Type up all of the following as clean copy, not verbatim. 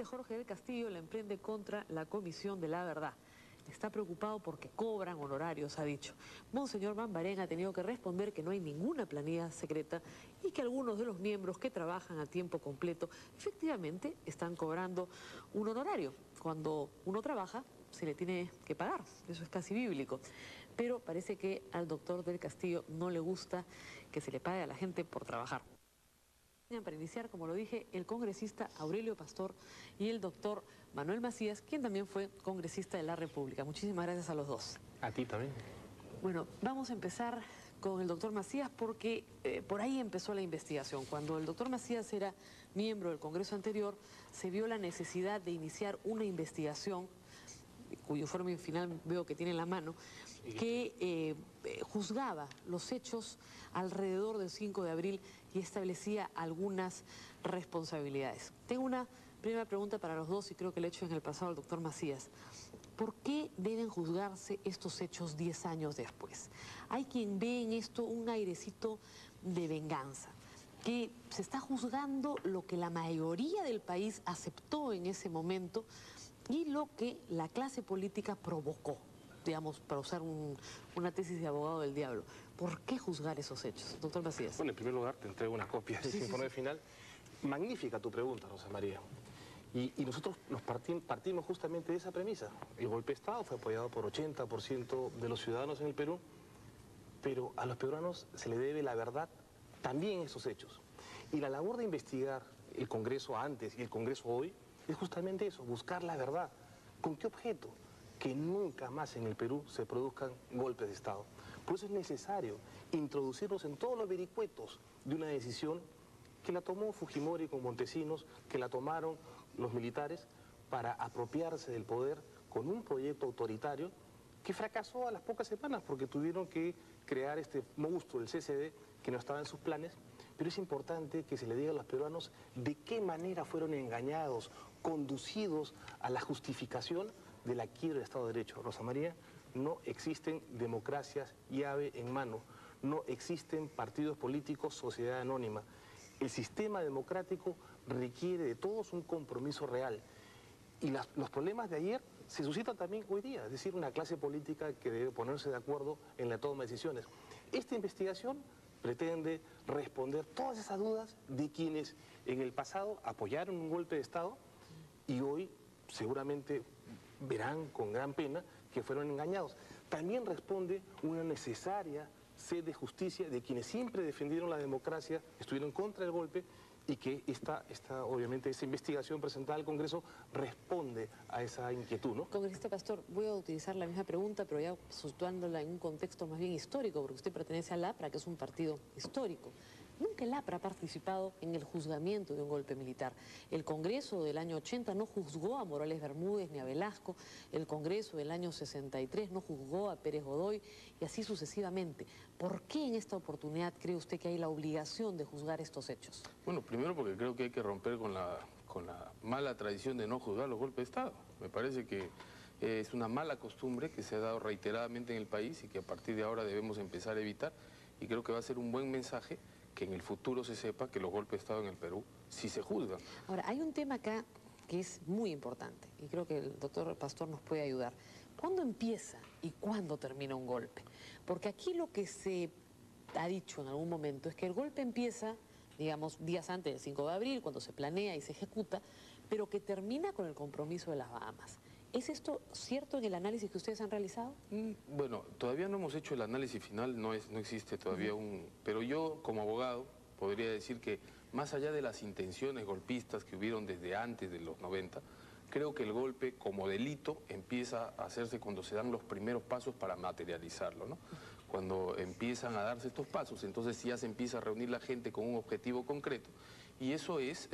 Jorge del Castillo la emprende contra la Comisión de la Verdad. Está preocupado porque cobran honorarios, ha dicho. Monseñor Mambarén ha tenido que responder que no hay ninguna planilla secreta y que algunos de los miembros que trabajan a tiempo completo efectivamente están cobrando un honorario. Cuando uno trabaja, se le tiene que pagar, eso es casi bíblico. Pero parece que al doctor del Castillo no le gusta que se le pague a la gente por trabajar. Para iniciar, como lo dije, el congresista Aurelio Pastor y el doctor Manuel Macías, quien también fue congresista de la República. Muchísimas gracias a los dos. A ti también. Bueno, vamos a empezar con el doctor Macías porque por ahí empezó la investigación. Cuando el doctor Macías era miembro del Congreso anterior, se vio la necesidad de iniciar una investigación, cuyo informe final veo que tiene en la mano, que juzgaba los hechos alrededor del 5 de abril y establecía algunas responsabilidades. Tengo una primera pregunta para los dos y creo que le he hecho en el pasado al doctor Macías. ¿Por qué deben juzgarse estos hechos 10 años después? Hay quien ve en esto un airecito de venganza, que se está juzgando lo que la mayoría del país aceptó en ese momento y lo que la clase política provocó, digamos, para usar una tesis de abogado del diablo. ¿Por qué juzgar esos hechos, doctor Macías? Bueno, en primer lugar, te entrego una copia de ese informe final. Magnífica tu pregunta, Rosa María. Y nosotros partimos justamente de esa premisa. El golpe de Estado fue apoyado por 80% de los ciudadanos en el Perú, pero a los peruanos se le debe la verdad también en esos hechos. Y la labor de investigar el Congreso antes y el Congreso hoy es justamente eso, buscar la verdad. ¿Con qué objeto? Que nunca más en el Perú se produzcan golpes de Estado. Por eso es necesario introducirnos en todos los vericuetos de una decisión que la tomó Fujimori con Montesinos, que la tomaron los militares para apropiarse del poder con un proyecto autoritario que fracasó a las pocas semanas porque tuvieron que crear este monstruo, el CCD, que no estaba en sus planes. Pero es importante que se le diga a los peruanos de qué manera fueron engañados, conducidos a la justificación de la quiebra del Estado de Derecho. Rosa María, no existen democracias llave en mano, no existen partidos políticos, sociedad anónima. El sistema democrático requiere de todos un compromiso real. Y los problemas de ayer se suscitan también hoy día, es decir, una clase política que debe ponerse de acuerdo en la toma de decisiones. Esta investigación pretende responder todas esas dudas de quienes en el pasado apoyaron un golpe de Estado y hoy seguramente verán con gran pena que fueron engañados. También responde una necesaria sed de justicia de quienes siempre defendieron la democracia, estuvieron contra el golpe y que obviamente esa investigación presentada al Congreso responde a esa inquietud, ¿no? Congresista Pastor, voy a utilizar la misma pregunta, pero ya situándola en un contexto más bien histórico, porque usted pertenece al APRA, que es un partido histórico. Nunca el APRA ha participado en el juzgamiento de un golpe militar. El Congreso del año 80 no juzgó a Morales Bermúdez ni a Velasco, el Congreso del año 63 no juzgó a Pérez Godoy y así sucesivamente. ¿Por qué en esta oportunidad cree usted que hay la obligación de juzgar estos hechos? Bueno, primero porque creo que hay que romper con la mala tradición de no juzgar los golpes de Estado. Me parece que es una mala costumbre que se ha dado reiteradamente en el país y que a partir de ahora debemos empezar a evitar, y creo que va a ser un buen mensaje que en el futuro se sepa que los golpes de Estado en el Perú sí se juzgan. Ahora, hay un tema acá que es muy importante y creo que el doctor Pastor nos puede ayudar. ¿Cuándo empieza y cuándo termina un golpe? Porque aquí lo que se ha dicho en algún momento es que el golpe empieza, digamos, días antes del 5 de abril, cuando se planea y se ejecuta, pero que termina con el compromiso de las Bahamas. ¿Es esto cierto en el análisis que ustedes han realizado? Bueno, todavía no hemos hecho el análisis final, no existe todavía pero yo como abogado podría decir que más allá de las intenciones golpistas que hubieron desde antes de los 90, creo que el golpe como delito empieza a hacerse cuando se dan los primeros pasos para materializarlo, ¿no? Cuando empiezan a darse estos pasos, entonces ya se empieza a reunir la gente con un objetivo concreto, y eso es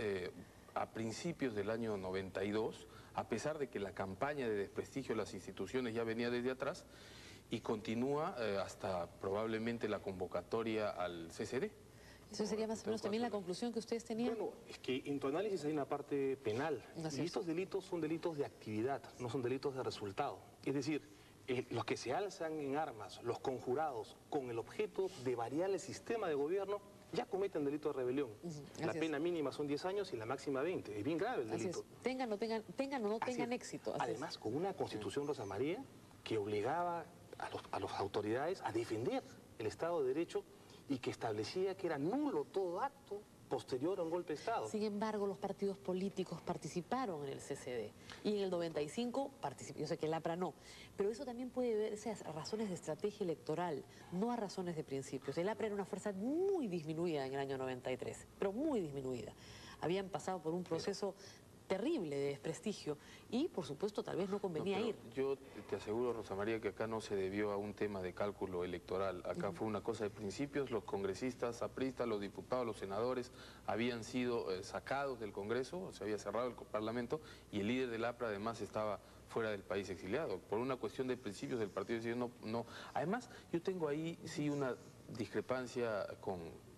a principios del año 92, a pesar de que la campaña de desprestigio de las instituciones ya venía desde atrás, y continúa hasta probablemente la convocatoria al CCD. Eso sería más o menos también la conclusión que ustedes tenían. Bueno, es que en tu análisis hay una parte penal, y estos delitos son delitos de actividad, no son delitos de resultado. Es decir, los que se alzan en armas, los conjurados, con el objeto de variar el sistema de gobierno, ya cometen delito de rebelión. La pena mínima son 10 años y la máxima 20. Es bien grave el delito. Tengan o no tengan éxito. Además, con una constitución, Rosa María, que obligaba a las autoridades a defender el Estado de Derecho y que establecía que era nulo todo acto posterior a un golpe de Estado. Sin embargo, los partidos políticos participaron en el CCD y en el 95 participó, yo sé que el APRA no, pero eso también puede verse a razones de estrategia electoral, no a razones de principios. El APRA era una fuerza muy disminuida en el año 93, pero muy disminuida. Habían pasado por un proceso terrible de desprestigio y, por supuesto, tal vez no convenía ir. Yo te aseguro, Rosa María, que acá no se debió a un tema de cálculo electoral. Acá fue una cosa de principios. Los congresistas apristas, los diputados, los senadores habían sido sacados del Congreso, se había cerrado el Parlamento y el líder del APRA además estaba fuera del país exiliado. Por una cuestión de principios el partido decidió no. Además, yo tengo ahí sí una discrepancia con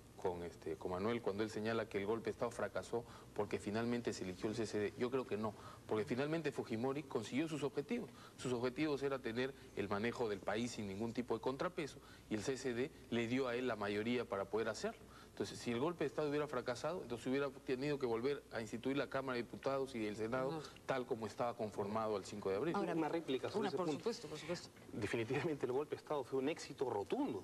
Manuel cuando él señala que el golpe de Estado fracasó porque finalmente se eligió el CCD. Yo creo que no, porque finalmente Fujimori consiguió sus objetivos. Sus objetivos era tener el manejo del país sin ningún tipo de contrapeso y el CCD le dio a él la mayoría para poder hacerlo. Entonces, si el golpe de Estado hubiera fracasado, entonces hubiera tenido que volver a instituir la Cámara de Diputados y el Senado tal como estaba conformado el 5 de abril. Ahora, una réplica sobre ese por punto. supuesto. Definitivamente el golpe de Estado fue un éxito rotundo.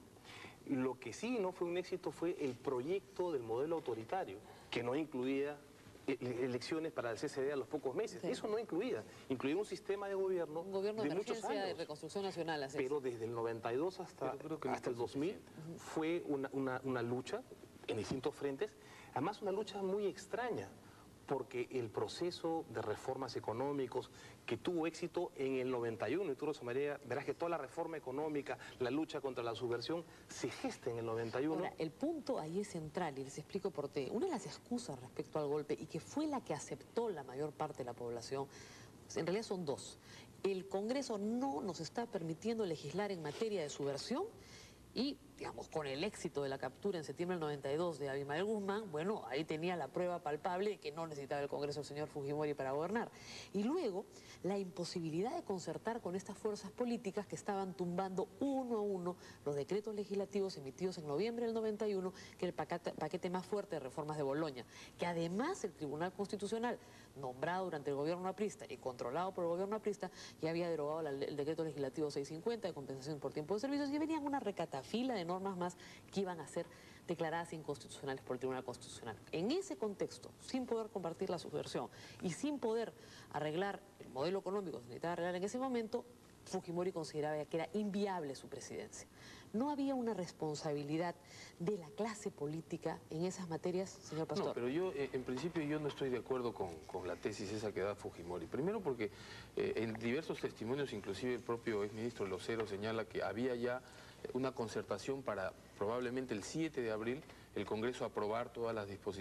Lo que sí no fue un éxito fue el proyecto del modelo autoritario, que no incluía elecciones para el CCD a los pocos meses. Sí. Eso no incluía un sistema de gobierno, un gobierno de muchos años. De reconstrucción nacional. Pero desde el 92 hasta el 2000 fue una lucha en distintos frentes, además una lucha muy extraña, porque el proceso de reformas económicos que tuvo éxito en el 91, y tú, Rosa María, verás que toda la reforma económica, la lucha contra la subversión, se gesta en el 91. Ahora, el punto ahí es central, y les explico por qué. Una de las excusas respecto al golpe, y que fue la que aceptó la mayor parte de la población, en realidad son dos. El Congreso no nos está permitiendo legislar en materia de subversión, y, digamos, con el éxito de la captura en septiembre del 92 de Abimael Guzmán, bueno, ahí tenía la prueba palpable de que no necesitaba el Congreso el señor Fujimori para gobernar. Y luego, la imposibilidad de concertar con estas fuerzas políticas que estaban tumbando uno a uno los decretos legislativos emitidos en noviembre del 91, que el paquete más fuerte de reformas de Boloña, que además el Tribunal Constitucional, nombrado durante el gobierno aprista y controlado por el gobierno aprista, ya había derogado el decreto legislativo 650 de compensación por tiempo de servicios, y venían una recatafila de normas más que iban a ser declaradas inconstitucionales por el Tribunal Constitucional. En ese contexto, sin poder compartir la subversión y sin poder arreglar el modelo económico que se necesitaba arreglar en ese momento, Fujimori consideraba que era inviable su presidencia. ¿No había una responsabilidad de la clase política en esas materias, señor Pastor? No, pero yo, en principio, yo no estoy de acuerdo con la tesis esa que da Fujimori. Primero porque en diversos testimonios, inclusive el propio exministro Locero señala que había ya una concertación para probablemente el 7 de abril el Congreso aprobar todos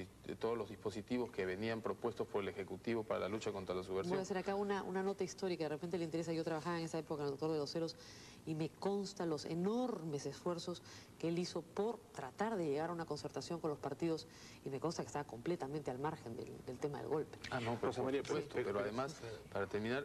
los dispositivos que venían propuestos por el Ejecutivo para la lucha contra la subversión. Voy a hacer acá una nota histórica, de repente le interesa. Yo trabajaba en esa época en el doctor de Doceros y me consta los enormes esfuerzos que él hizo por tratar de llegar a una concertación con los partidos, y me consta que estaba completamente al margen del tema del golpe. No, por supuesto, pero además, para terminar,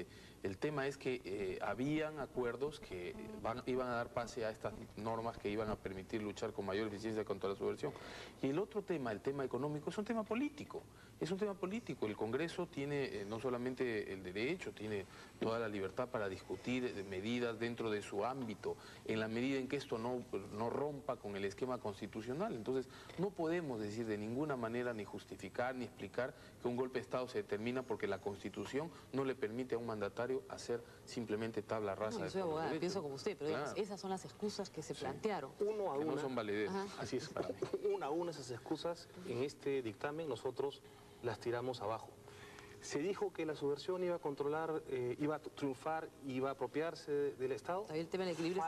el tema es que habían acuerdos que iban a dar pase a estas normas que iban a permitir luchar con mayor eficiencia contra la subversión. Y el otro tema, el tema económico, es un tema político. Es un tema político. El Congreso tiene no solamente el derecho, tiene toda la libertad para discutir medidas dentro de su ámbito, en la medida en que esto no rompa con el esquema constitucional. Entonces, no podemos decir de ninguna manera, ni justificar, ni explicar que un golpe de Estado se determina porque la Constitución no le permite a un mandatario hacer simplemente tabla rasa. No, yo soy abogada, pienso como usted, pero digamos, esas son las excusas que se plantearon. Uno a uno. No son valideras. Así es, para mí. Una a una esas excusas en este dictamen nosotros las tiramos abajo. Se dijo que la subversión iba a controlar, iba a triunfar, iba a apropiarse del Estado. El tema del equilibrio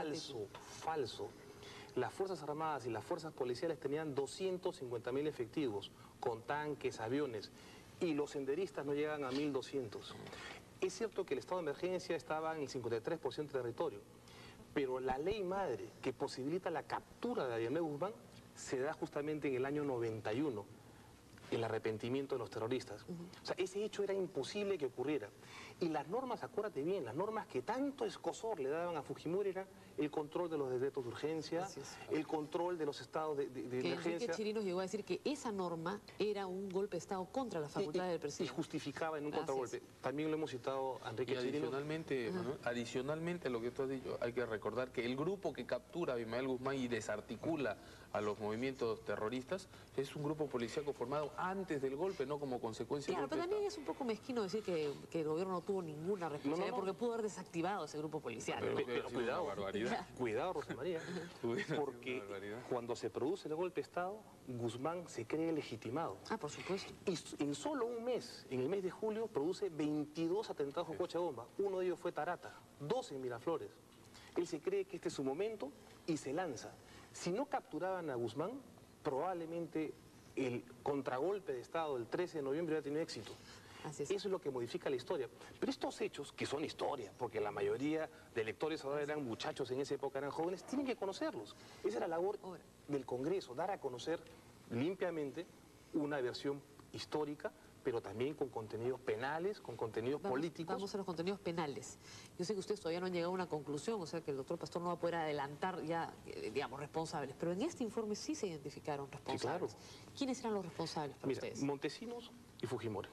falso. Las Fuerzas Armadas y las Fuerzas Policiales tenían 250.000 efectivos, con tanques, aviones, y los senderistas no llegan a 1.200. Es cierto que el estado de emergencia estaba en el 53% del territorio, pero la ley madre que posibilita la captura de Abimael Guzmán se da justamente en el año 91, el arrepentimiento de los terroristas. O sea, ese hecho era imposible que ocurriera. Y las normas, acuérdate bien, las normas que tanto escozor le daban a Fujimori era el control de los decretos de urgencia, el control de los estados de que emergencia. Enrique Chirinos llegó a decir que esa norma era un golpe de Estado contra las facultades del presidente. Y justificaba en un contragolpe. También lo hemos citado a Enrique Chirinos. Adicionalmente a lo que tú has dicho, hay que recordar que el grupo que captura a Abimael Guzmán y desarticula a los movimientos terroristas es un grupo policíaco formado antes del golpe, no como consecuencia del golpe. Pero también es un poco mezquino decir que el gobierno no tuvo ninguna responsabilidad porque pudo haber desactivado ese grupo policial. Pero cuidado, Rosa María, porque cuando se produce el golpe de Estado, Guzmán se cree legitimado. Ah, por supuesto. Y en solo un mes, en el mes de julio, produce 22 atentados con coche bomba. Uno de ellos fue Tarata, 12 en Miraflores. Él se cree que este es su momento y se lanza. Si no capturaban a Guzmán, probablemente el contragolpe de Estado del 13 de noviembre hubiera tenido éxito. Así es. Eso es lo que modifica la historia. Pero estos hechos, que son historia, porque la mayoría de lectores ahora eran muchachos, en esa época eran jóvenes, tienen que conocerlos. Esa era la labor del Congreso, dar a conocer limpiamente una versión histórica, pero también con contenidos penales, con contenidos políticos. Vamos a los contenidos penales. Yo sé que ustedes todavía no han llegado a una conclusión, o sea que el doctor Pastor no va a poder adelantar ya, digamos, responsables, pero en este informe sí se identificaron responsables. Sí, claro. ¿Quiénes eran los responsables para ustedes? Montesinos y Fujimori.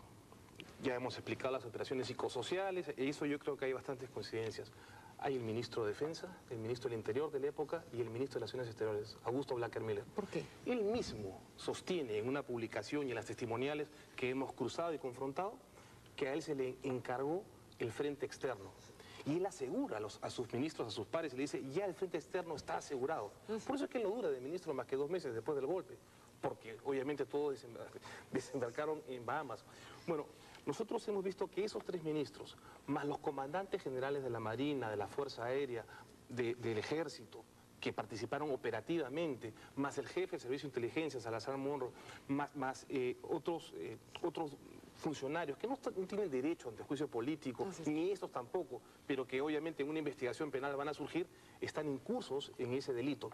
Ya hemos explicado las operaciones psicosociales, e eso yo creo que hay bastantes coincidencias. Hay el ministro de Defensa, el ministro del Interior de la época y el ministro de Relaciones Exteriores, Augusto Blacker Miller. ¿Por qué? Él mismo sostiene en una publicación y en las testimoniales que hemos cruzado y confrontado que a él se le encargó el frente externo. Y él asegura a sus ministros, a sus pares, y le dice, ya el frente externo está asegurado. Por eso es que él no dura de ministro más que 2 meses después del golpe, porque obviamente todos desembarcaron en Bahamas. Bueno, nosotros hemos visto que esos 3 ministros, más los comandantes generales de la Marina, de la Fuerza Aérea, del Ejército, que participaron operativamente, más el jefe del Servicio de Inteligencia, Salazar Monro, más otros funcionarios que no tienen derecho ante juicio político, ni estos tampoco, pero que obviamente en una investigación penal van a surgir, están incursos en ese delito.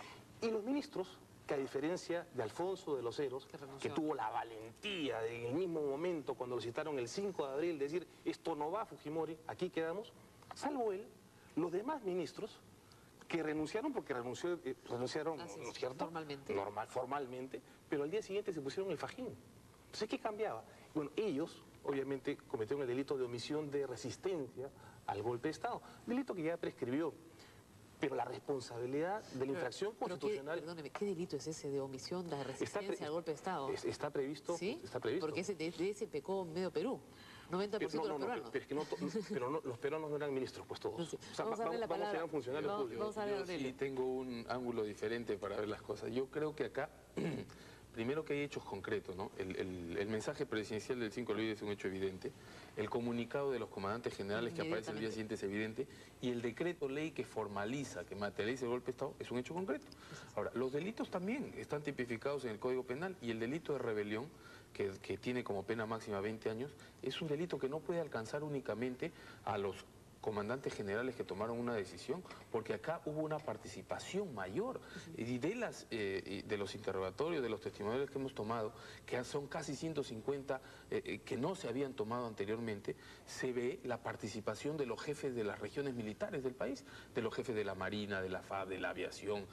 Y los ministros, que a diferencia de Alfonso de los Heros, que tuvo la valentía de en el mismo momento, cuando lo citaron el 5 de abril, decir, esto no va, Fujimori, aquí quedamos, salvo él, los demás ministros que renunciaron porque renunciaron, ¿no es cierto? Formalmente, pero al día siguiente se pusieron el fajín. Entonces, ¿qué cambiaba? Bueno, ellos, obviamente, cometieron el delito de omisión de resistencia al golpe de Estado, delito que ya prescribió. Pero la responsabilidad de la infracción constitucional... Perdóneme, ¿qué delito es ese de omisión de resistencia al golpe de Estado? Está previsto. ¿Sí? Está previsto. Porque de ese pecó medio Perú. 90% de los peruanos. Pero los peruanos no eran ministros, pues todos. Sí. O sea, vamos a ser funcionarios públicos. Yo sí tengo un ángulo diferente para ver las cosas. Yo creo que acá... Primero que hay hechos concretos, ¿no? El mensaje presidencial del 5 de abril es un hecho evidente, el comunicado de los comandantes generales que aparece el día siguiente es evidente, y el decreto ley que formaliza, que materializa el golpe de Estado, es un hecho concreto. Ahora, los delitos también están tipificados en el Código Penal, y el delito de rebelión, que tiene como pena máxima 20 años, es un delito que no puede alcanzar únicamente a los comandantes generales que tomaron una decisión, porque acá hubo una participación mayor y de los interrogatorios, de los testimonios que hemos tomado, que son casi 150 que no se habían tomado anteriormente, se ve la participación de los jefes de las regiones militares del país, de los jefes de la Marina, de la FAB, de la aviación,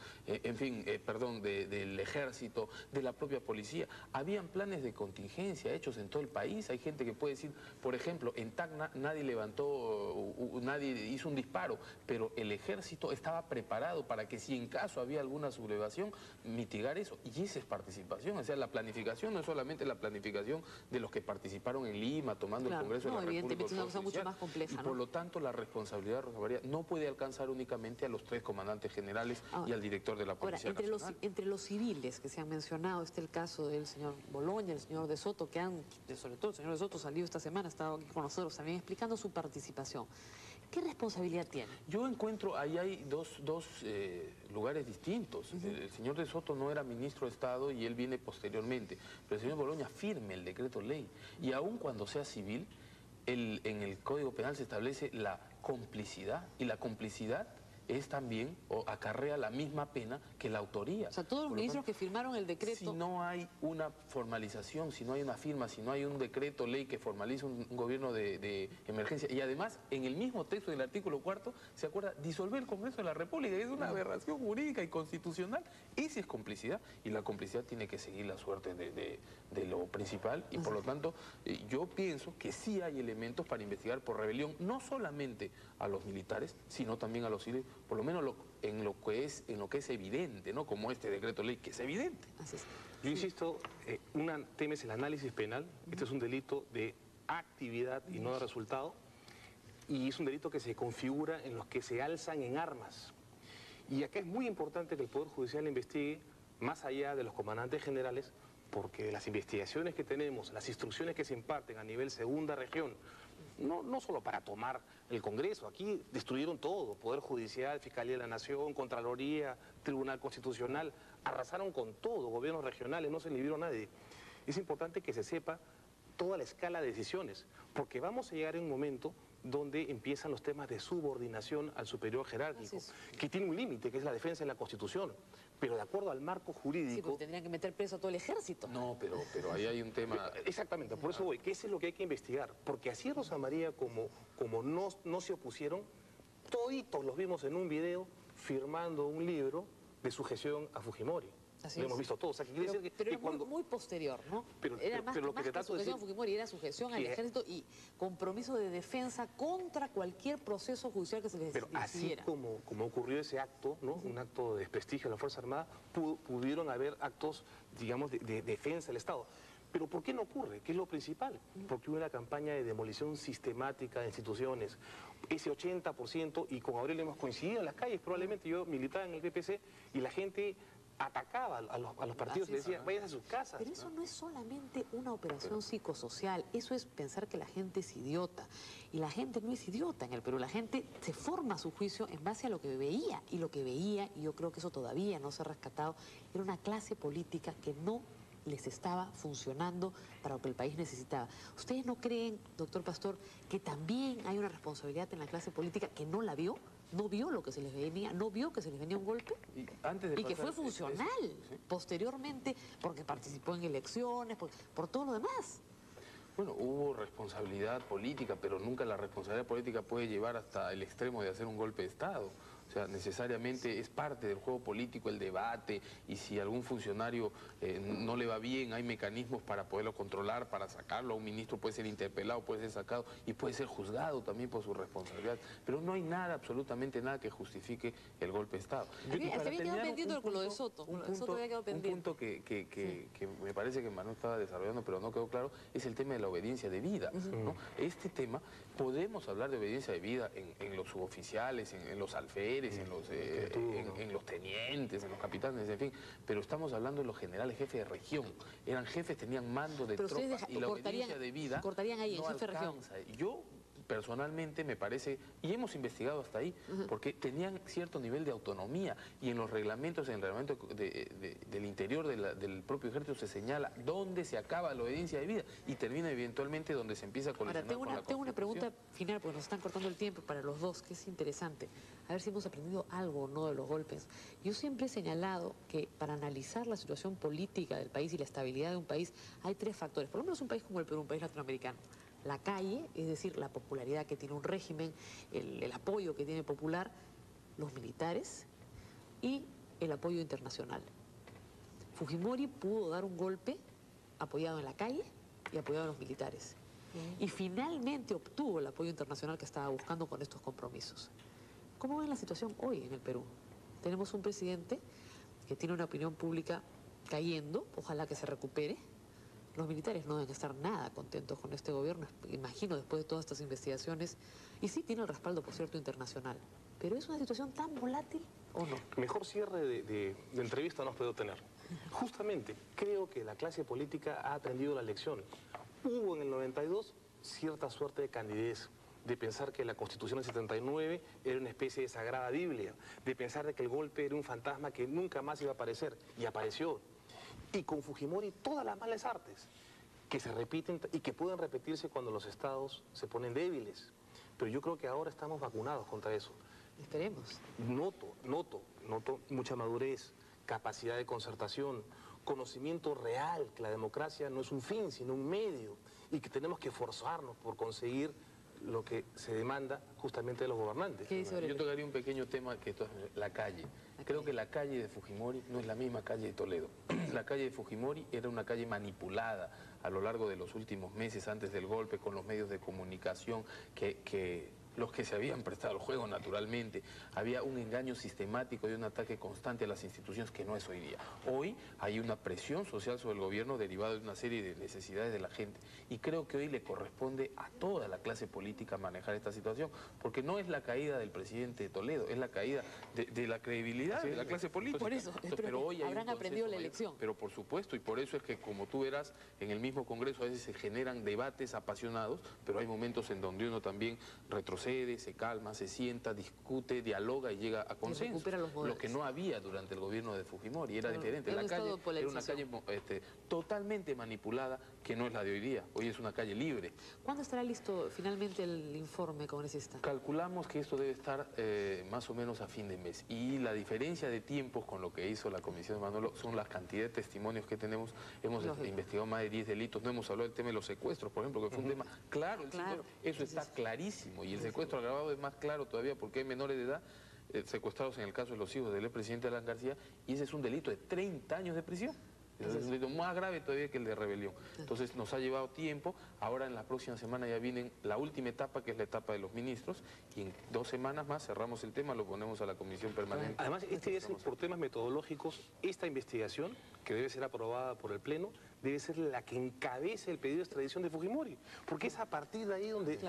del Ejército, de la propia policía. Habían planes de contingencia hechos en todo el país. Hay gente que puede decir, por ejemplo, en Tacna nadie nadie hizo un disparo, pero el ejército estaba preparado para que si en caso había alguna sublevación, mitigar eso. Y esa es participación, o sea, la planificación no es solamente la planificación de los que participaron en Lima, tomando el Congreso de la República. Evidentemente es una cosa mucho más compleja, ¿no? Y por lo tanto, la responsabilidad, Rosa María, no puede alcanzar únicamente a los 3 comandantes generales y al director de la Policía Nacional. Entre los civiles que se han mencionado, está el caso del señor Boloña, el señor De Soto, sobre todo el señor De Soto salió esta semana, estaba aquí con nosotros también explicando su participación. ¿Qué responsabilidad tiene? Yo encuentro, ahí hay dos lugares distintos. El señor De Soto no era ministro de Estado y él viene posteriormente, pero el señor Boloña firme el decreto ley. Y aun cuando sea civil, en el Código Penal se establece la complicidad, y la complicidad es también, o acarrea la misma pena que la autoría. O sea, todos los ministros que firmaron el decreto... Si no hay una formalización, si no hay una firma, si no hay un decreto ley que formalice un gobierno de emergencia, y además en el mismo texto del artículo 4 se acuerda disolver el Congreso de la República, es una aberración jurídica y constitucional. Esa es complicidad, y la complicidad tiene que seguir la suerte de lo principal, y por lo tanto yo pienso que sí hay elementos para investigar por rebelión, no solamente a los militares, sino también a los civiles, por lo menos en lo que es evidente, ¿no? Como este decreto ley, que es evidente. Así es. Yo insisto, un tema es el análisis penal. Este es un delito de actividad y no de resultado, y es un delito que se configura en los que se alzan en armas. Y acá es muy importante que el Poder Judicial investigue más allá de los comandantes generales, porque las investigaciones que tenemos, las instrucciones que se imparten a nivel segunda región, no solo para tomar el Congreso, aquí destruyeron todo, Poder Judicial, Fiscalía de la Nación, Contraloría, Tribunal Constitucional, arrasaron con todo, gobiernos regionales, no se le vieron a nadie. Es importante que se sepa toda la escala de decisiones, porque vamos a llegar en un momento donde empiezan los temas de subordinación al superior jerárquico, que tiene un límite, que es la defensa de la Constitución, pero de acuerdo al marco jurídico... Sí, porque tendrían que meter preso a todo el ejército. No, pero ahí hay un tema... Exactamente, por eso voy, que eso es lo que hay que investigar, porque así Rosa María como no se opusieron, toditos los vimos en un video firmando un libro de sujeción a Fujimori. Lo hemos visto todos. O sea, que quiere decir pero que es cuando... muy posterior, ¿no? Era más lo que te que trato de sujeción decir... a Fujimori, era sujeción al ejército y compromiso de defensa contra cualquier proceso judicial que se les Pero así como ocurrió ese acto, ¿no? Un acto de desprestigio de la Fuerza Armada, pudieron haber actos, digamos, de defensa del Estado. Pero ¿por qué no ocurre? ¿Qué es lo principal? Porque hubo una campaña de demolición sistemática de instituciones. Ese 80%, y con Aurelio hemos coincidido en las calles, probablemente yo militaba en el PPC, y la gente atacaba a los partidos y decía, vayan a sus casas. Pero eso no es solamente una operación psicosocial, eso es pensar que la gente es idiota. Y la gente no es idiota en el Perú, la gente se forma su juicio en base a lo que veía. Y lo que veía, y yo creo que eso todavía no se ha rescatado, era una clase política que no les estaba funcionando para lo que el país necesitaba. ¿Ustedes no creen, doctor Pastor, que también hay una responsabilidad en la clase política que no la vio? ¿No vio lo que se les venía? ¿No vio que se les venía un golpe? Y que fue funcional posteriormente, porque participó en elecciones, por todo lo demás. Bueno, hubo responsabilidad política, pero nunca la responsabilidad política puede llevar hasta el extremo de hacer un golpe de Estado. O sea, necesariamente es parte del juego político el debate, y si algún funcionario no le va bien, hay mecanismos para poderlo controlar, para sacarlo. A un ministro puede ser interpelado, puede ser sacado y puede ser juzgado también por su responsabilidad. Pero no hay nada, absolutamente nada que justifique el golpe de Estado. Había quedado pendiente con lo de Soto. Un punto que me parece que Manuel estaba desarrollando, pero no quedó claro, es el tema de la obediencia de vida, ¿no? Este tema, podemos hablar de obediencia de vida en los suboficiales, en los alférez, en los tenientes, en los capitanes, en fin, pero estamos hablando de los generales jefes de región. Eran jefes, tenían mando de tropas, y la obediencia de vida cortarían ahí, no en jefe de región. Yo personalmente me parece, y hemos investigado hasta ahí, porque tenían cierto nivel de autonomía, y en los reglamentos, en el reglamento del interior del propio ejército se señala dónde se acaba la obediencia de vida y termina eventualmente donde se empieza a colisionar con la Constitución. Tengo una pregunta final, porque nos están cortando el tiempo para los dos, que es interesante. A ver si hemos aprendido algo o no de los golpes. Yo siempre he señalado que para analizar la situación política del país y la estabilidad de un país hay tres factores, por lo menos un país como el Perú, un país latinoamericano. La calle, es decir, la popularidad que tiene un régimen, el apoyo que tiene popular, los militares y el apoyo internacional. Fujimori pudo dar un golpe apoyado en la calle y apoyado en los militares. Y finalmente obtuvo el apoyo internacional que estaba buscando con estos compromisos. ¿Cómo ven la situación hoy en el Perú? Tenemos un presidente que tiene una opinión pública cayendo, ojalá que se recupere. Los militares no deben estar nada contentos con este gobierno, imagino, después de todas estas investigaciones. Y sí tiene el respaldo, por cierto, internacional. ¿Pero es una situación tan volátil o no? Mejor cierre de entrevista no has podido tener. Justamente, creo que la clase política ha aprendido la lección. Hubo en el 92 cierta suerte de candidez, de pensar que la Constitución del 79 era una especie de sagrada Biblia, de pensar de que el golpe era un fantasma que nunca más iba a aparecer, y apareció. Y con Fujimori todas las malas artes que se repiten y que pueden repetirse cuando los estados se ponen débiles. Pero yo creo que ahora estamos vacunados contra eso. Esperemos. Noto mucha madurez, capacidad de concertación, conocimiento real que la democracia no es un fin, sino un medio, y que tenemos que esforzarnos por conseguir lo que se demanda justamente de los gobernantes. ¿Qué dice Aurelio? Yo tocaría un pequeño tema que es la calle. Creo que la calle de Fujimori no es la misma calle de Toledo. La calle de Fujimori era una calle manipulada a lo largo de los últimos meses antes del golpe con los medios de comunicación los que se habían prestado al juego naturalmente. Había un engaño sistemático y un ataque constante a las instituciones que no es hoy día. Hoy hay una presión social sobre el gobierno derivada de una serie de necesidades de la gente y creo que hoy le corresponde a toda la clase política manejar esta situación, porque no es la caída del presidente de Toledo, es la caída de la credibilidad de la clase política. Por eso, pero hoy hay habrán un aprendido la consenso elección. Pero por supuesto, y por eso es que como tú verás, en el mismo Congreso a veces se generan debates apasionados, pero hay momentos en donde uno también retrocede, se calma, se sienta, discute, dialoga y llega a consenso. recupera los modales. Lo que no había durante el gobierno de Fujimori, era Claro, diferente. era La un calle estado de era una calle polarización. totalmente manipulada, que no es la de hoy día. Hoy es una calle libre. ¿Cuándo estará listo finalmente el informe congresista? Calculamos que esto debe estar más o menos a fin de mes. Y la diferencia de tiempos con lo que hizo la Comisión de Manolo son las cantidades de testimonios que tenemos. Hemos investigado más de 10 delitos. No hemos hablado del tema de los secuestros, por ejemplo, que fue un tema claro. Eso está clarísimo. Y el secuestro agravado es más claro todavía porque hay menores de edad secuestrados en el caso de los hijos del expresidente Alan García, y ese es un delito de 30 años de prisión. Es un delito más grave todavía que el de rebelión. Entonces nos ha llevado tiempo. Ahora en la próxima semana ya viene la última etapa, que es la etapa de los ministros, y en 2 semanas más cerramos el tema, lo ponemos a la comisión permanente. Además, por temas metodológicos, esta investigación, que debe ser aprobada por el Pleno, debe ser la que encabece el pedido de extradición de Fujimori, porque es a partir de ahí donde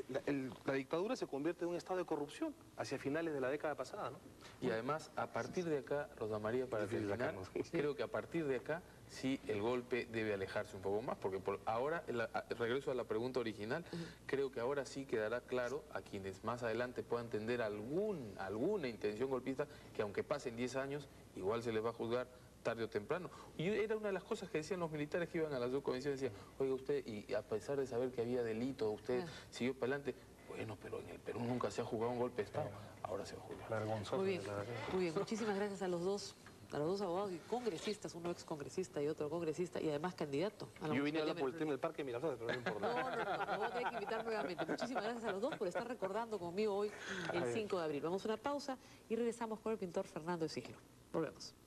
la dictadura se convierte en un estado de corrupción, hacia finales de la década pasada, ¿no? Y además, a partir de acá, Rosa María, para terminar, creo que a partir de acá sí el golpe debe alejarse un poco más, porque ahora, regreso a la pregunta original, creo que ahora sí quedará claro a quienes más adelante puedan tener alguna intención golpista, que aunque pasen 10 años, igual se les va a juzgar tarde o temprano. Y era una de las cosas que decían los militares que iban a la subcomisión, decían, oiga usted, y a pesar de saber que había delito, usted siguió para adelante. Bueno, pero en el Perú nunca se ha jugado un golpe de Estado, ahora se va a jugar. Vergonzoso. Muy bien. Muchísimas gracias a los dos abogados y congresistas, uno ex congresista y otro congresista, y además candidato a la Yo vine a hablar por el municipalidad. tema del Parque Miraflores, pero no importa. No, voy a tener que invitar nuevamente. Muchísimas gracias a los dos por estar recordando conmigo hoy el 5 de abril. Vamos a una pausa y regresamos con el pintor Fernando de Siglo. Volvemos.